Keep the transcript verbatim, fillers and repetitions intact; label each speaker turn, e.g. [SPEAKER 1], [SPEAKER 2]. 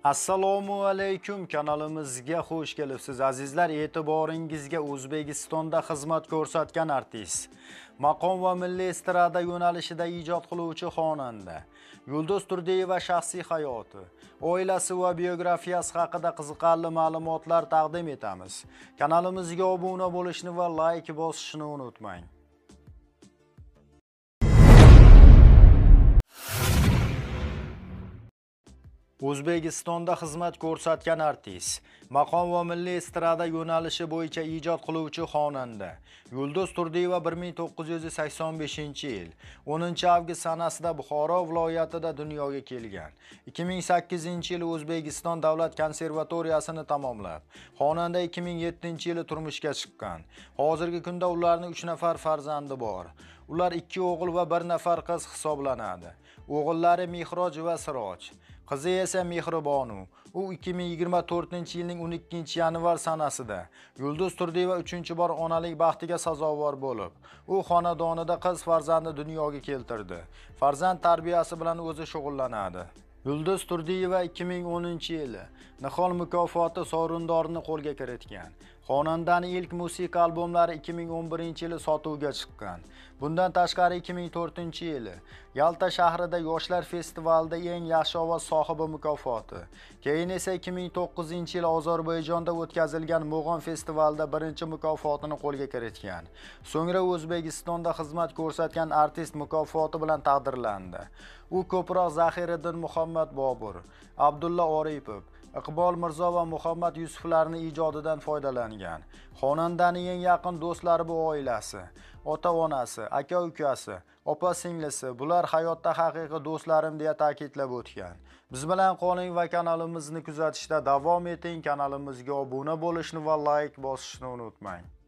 [SPEAKER 1] Assalomu alaykum, kanalimizga xush kelibsiz azizlar. E'tiboringizga O'zbekistonda xizmat ko'rsatgan artist, maqom va milliy estrada yo'nalishida ijod qiluvchi xonanda Yulduz Turdiyeva shaxsiy hayoti, oilasi va biografiyasi haqida qiziqarli ma'lumotlar taqdim etamiz. Kanalimizga obuna bo'lishni va like bosishni unutmang. O'zbekistonda xizmat ko'rsatgan artist, maqom va milliy estrada yo'nalishi bo'yicha ijod qiluvchi xonanda Yulduz Turdiyeva bir ming to'qqiz yuz sakson beshinchi yil o'ninchi avgust sanasida Buxoro viloyatida dunyoga kelgan. ikki ming sakkizinchi yil O'zbekiston davlat konservatoriyasini tamomlab, xonanda ikki ming yettinchi yili turmushga chiqqan. Hozirgi kunda ularning uch nafar farzandi bor. Ular ikki o'g'il va bir nafar qiz hisoblanadi. O'g'illari Mehroj va Siroj, qizi esa Mehribonu. U ikki ming yigirma to'rtinchi yilning o'n ikkinchi yanvar sanasida Yulduz Turdiyeva uchinchi bor onalik baxtiga sazovor bo'lib, u xonadonida qiz farzandni dunyoga keltirdi. Farzand tarbiyasi bilan o'zi shug'ullanadi. Yulduz Turdiyeva ikki ming o'ninchi yili Nihol mukofoti sovrindorni qo'lga kiritgan. Xonandaning ilk musiqa albomlari ikki ming o'n birinchi yili sotuvga chiqqan. Bundan tashqari ikki ming to'rtinchi yili Yalta shahrida yoshlar festivalida eng yaxshi ovoz sohibi mukofoti, keyin esa ikki ming to'qqizinchi yil Ozarbayjonda o'tkazilgan Mo'g'on festivalida birinchi mukofotini qo'lga kiritgan. So'ngra O'zbekistonda xizmat ko'rsatgan artist mukofoti bilan taqdirlandi. U ko'proq Zahiriddin Muhammad Bobur, Abdulla Oripov, Iqbol Mirzo va Muhammad Yusuflarning ijodidan foydalangan. Xonandaning eng yaqin do'stlari bu oilasi, ota-onasi, aka-ukasi, opa-singlisi, bular hayotda haqiqiy do'stlarim deya ta'kidlab o'tgan. Biz bilan qoling va kanalimizni kuzatishda davom eting. Kanalimizga obuna bo'lishni va like bosishni unutmang.